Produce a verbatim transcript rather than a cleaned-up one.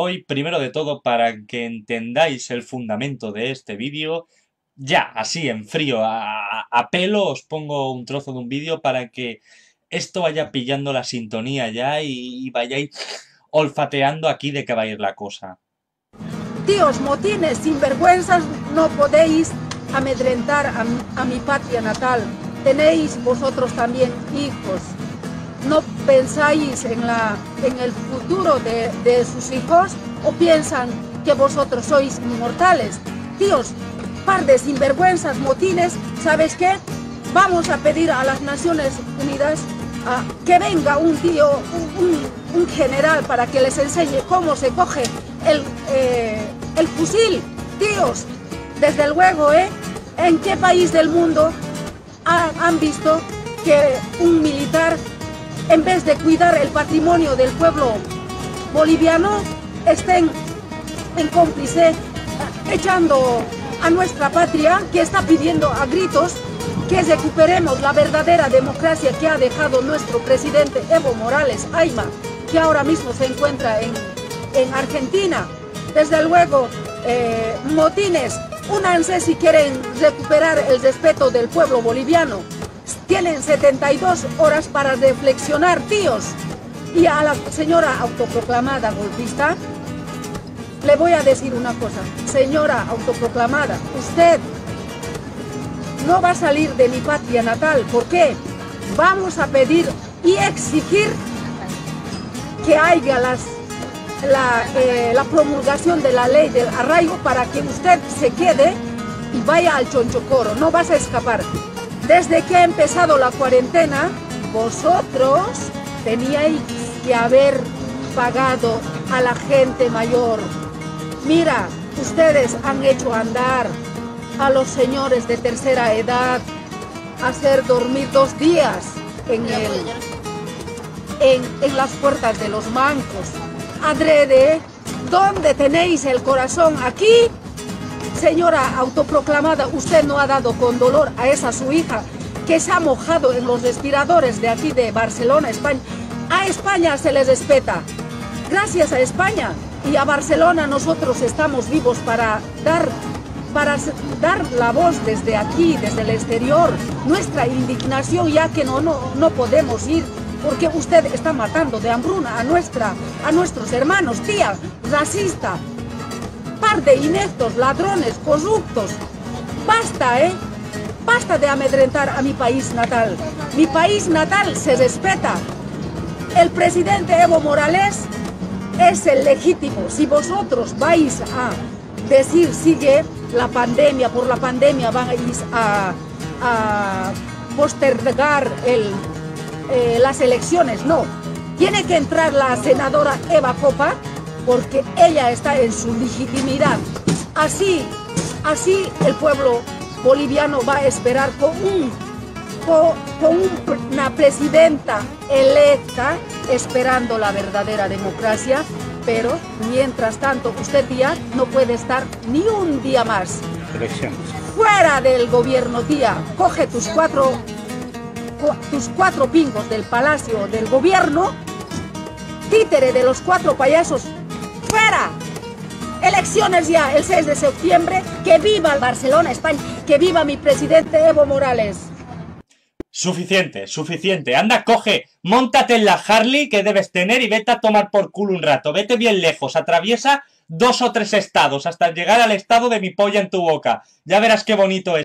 Hoy, primero de todo, para que entendáis el fundamento de este vídeo, ya, así en frío, a, a pelo, os pongo un trozo de un vídeo para que esto vaya pillando la sintonía ya y, y vayáis olfateando aquí de qué va a ir la cosa. Tíos motines, sinvergüenzas, no podéis amedrentar a, a mi patria natal. Tenéis vosotros también hijos. ¿No pensáis en, la, en el futuro de, de sus hijos o piensan que vosotros sois inmortales? Tíos, par de sinvergüenzas, motines, ¿sabes qué? Vamos a pedir a las Naciones Unidas uh, que venga un tío, un, un, un general para que les enseñe cómo se coge el, eh, el fusil. Tíos, desde luego, ¿eh? ¿En qué país del mundo ha, han visto que un militar, en vez de cuidar el patrimonio del pueblo boliviano, estén en cómplice echando a nuestra patria, que está pidiendo a gritos que recuperemos la verdadera democracia que ha dejado nuestro presidente Evo Morales Ayma, que ahora mismo se encuentra en, en Argentina? Desde luego, eh, motines, únanse si quieren recuperar el respeto del pueblo boliviano. Tienen setenta y dos horas para reflexionar, tíos. Y a la señora autoproclamada golpista, le voy a decir una cosa. Señora autoproclamada, usted no va a salir de mi patria natal. ¿Por qué? Vamos a pedir y exigir que haya las, la, eh, la promulgación de la ley del arraigo para que usted se quede y vaya al Chonchocoro. No vas a escapar. Desde que ha empezado la cuarentena, vosotros teníais que haber pagado a la gente mayor. Mira, ustedes han hecho andar a los señores de tercera edad, hacer dormir dos días en, el, en, en las puertas de los bancos. Adrede, ¿dónde tenéis el corazón? Aquí. Señora autoproclamada, usted no ha dado con dolor a esa su hija que se ha mojado en los respiradores de aquí de Barcelona, España. A España se les respeta. Gracias a España y a Barcelona nosotros estamos vivos para dar, para dar la voz desde aquí, desde el exterior, nuestra indignación, ya que no, no, no podemos ir porque usted está matando de hambruna a, nuestra, a nuestros hermanos, tía, racista. Par de ineptos, ladrones, corruptos. Basta, ¿eh? Basta de amedrentar a mi país natal. Mi país natal se respeta. El presidente Evo Morales es el legítimo. Si vosotros vais a decir sigue la pandemia, por la pandemia vais a, a postergar el, eh, las elecciones, no. Tiene que entrar la senadora Eva Copa, porque ella está en su legitimidad. Así, así el pueblo boliviano va a esperar con, un, con, con una presidenta electa, esperando la verdadera democracia, pero mientras tanto usted tía no puede estar ni un día más. Elecciones. Fuera del gobierno, tía. Coge tus cuatro, tus cuatro pingos del palacio del gobierno, títere de los cuatro payasos. ¡Fuera! Elecciones ya, el seis de septiembre. ¡Que viva Barcelona, España! ¡Que viva mi presidente Evo Morales! Suficiente, suficiente. Anda, coge, móntate en la Harley que debes tener y vete a tomar por culo un rato. Vete bien lejos, atraviesa dos o tres estados hasta llegar al estado de mi polla en tu boca. Ya verás qué bonito es.